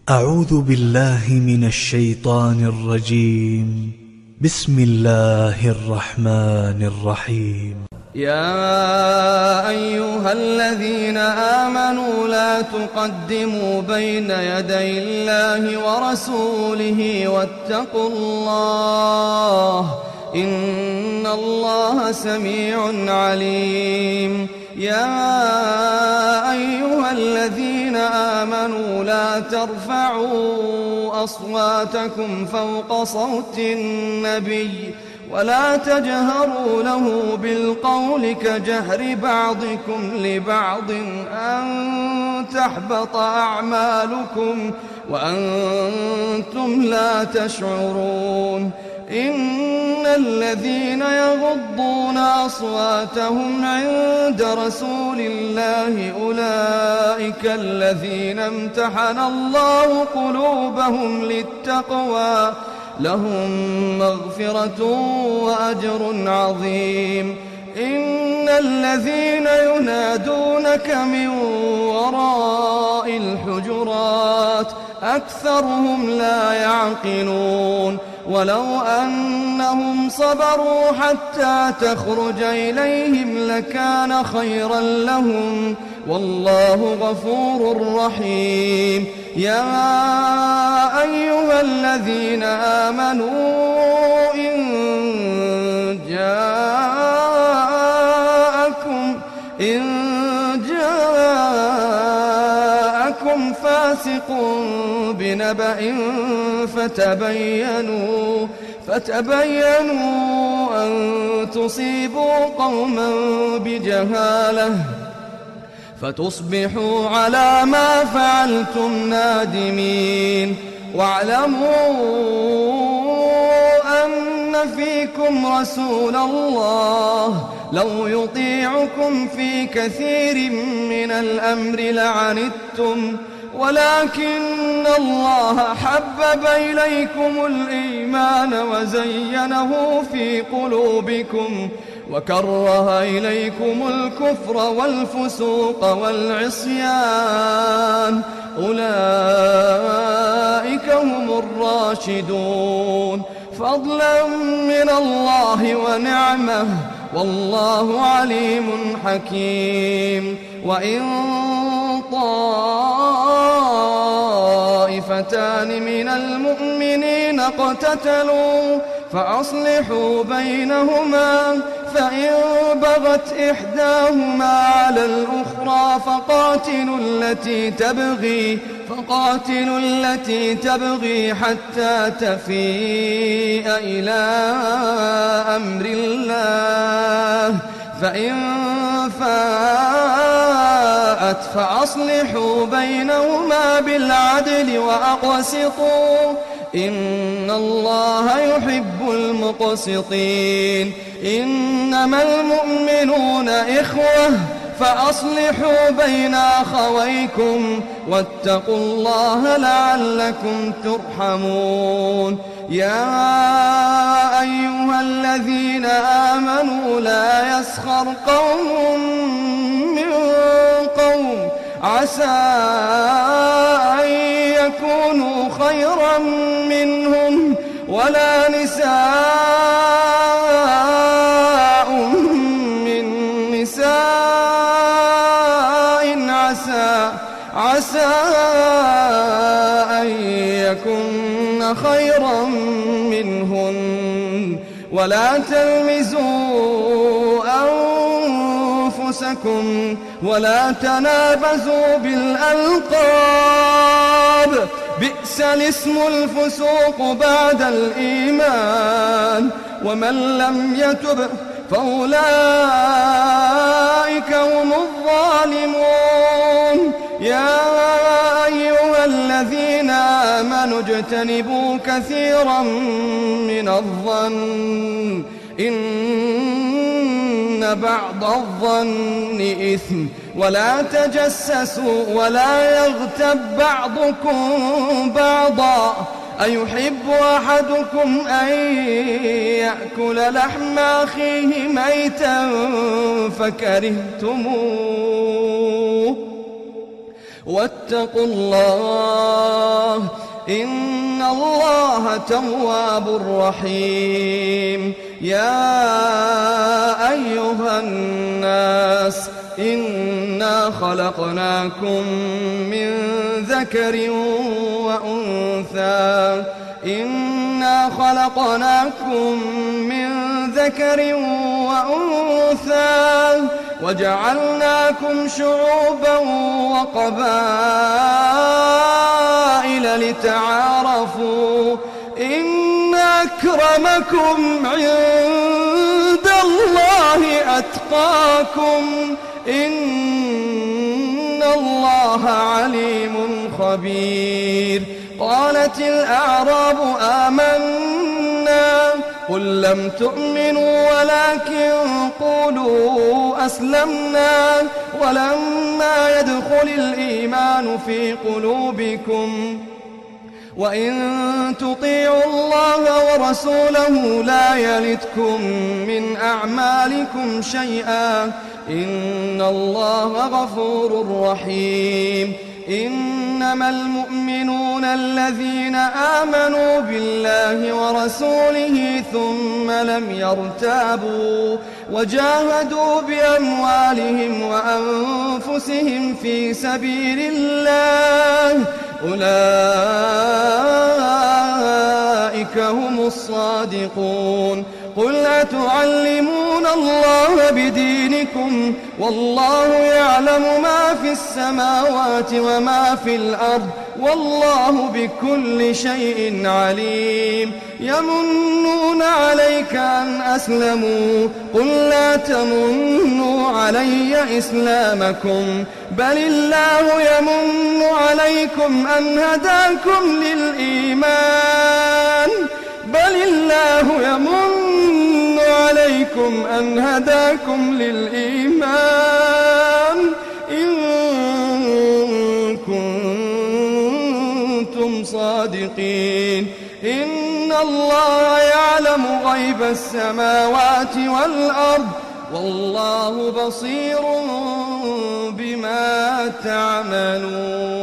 أعوذ بالله من الشيطان الرجيم. بسم الله الرحمن الرحيم. يا أيها الذين آمنوا لا تقدموا بين يدي الله ورسوله واتقوا الله إن الله سميع عليم. يا أيها الذين آمنوا لا ترفعوا أصواتكم فوق صوت النبي ولا تجهروا له بالقول كجهر بعضكم لبعض أن تحبط أعمالكم وأنتم لا تشعرون. إن الذين يغضون أصواتهم عند رسول الله أولئك الذين امتحن الله قلوبهم للتقوى لهم مغفرة وأجر عظيم. إن الذين ينادونك من وراء الحجرات أكثرهم لا يعقلون. ولو أنهم صبروا حتى تخرج إليهم لكان خيرا لهم والله غفور رحيم. يا أيها الذين آمنوا إن جاءكم فاسق بنبأ فتبينوا أن تصيبوا قوما بجهالة فتصبحوا على ما فعلتم نادمين. واعلموا أن فيكم رسول الله لو يطيعكم في كثير من الأمر لعنتم ولكن الله حبب إليكم الإيمان وزينه في قلوبكم وكره إليكم الكفر والفسوق والعصيان أولئك هم الراشدون فضلا من الله ونعمه والله عليم حكيم. وإن طائفتان من المؤمنين اقتتلوا فأصلحوا بينهما فإن بغت إحداهما على الأخرى فقاتلوا التي تبغي حتى تفيء إلى أمر الله فإن فاءت فأصلحوا بينهما بالعدل وأقسطوا إن الله يحب المقسطين. إنما المؤمنون إخوة فأصلحوا بين أخويكم واتقوا الله لعلكم ترحمون. يا أيها الذين آمنوا لا يسخر قوم من قوم عسى أن يكونوا خيرا منهم ولا نساء من نساء عسى أن يكن خيرا منهن ولا تلمزوا أنفسكم ولا تنابزوا بالألقاب بئس الاسم الفسوق بعد الإيمان ومن لم يتب فأولئك هم الظالمون. يا أيها الذين آمنوا اجتنبوا كثيرا من الظن إن بعض الظن إثم ولا تجسسوا ولا يغتب بعضكم بعضا أيحب أحدكم أن يأكل لحم أخيه ميتا فكرهتموه واتقوا الله إن الله تواب رحيم. يا أيها الناس إنا خلقناكم من ذكر وأنثى وجعلناكم شعوبا وقبائل لتعارفوا إن أكرمكم عند الله أتقاكم إن الله عليم خبير. قالت الأعراب آمنا قل لم تؤمنوا ولكن قولوا أسلمنا ولما يدخل الإيمان في قلوبكم وإن تطيعوا الله ورسوله لا يلتكم من أعمالكم شيئا إن الله غفور رحيم. إنما المؤمنون الذين آمنوا بالله ورسوله ثم لم يرتابوا وجاهدوا بأموالهم وأنفسهم في سبيل الله أولئك هم الصادقون. قل أتعلمون الله بدينكم والله يعلم ما في السماوات وما في الأرض والله بكل شيء عليم. يمنون عليك أن أسلموا قل لا تمنوا علي إسلامكم بل الله يمن عليكم أن هداكم للإيمان إن كنتم صادقين. إن الله يعلم غيب السماوات والأرض والله بصير بما تعملون.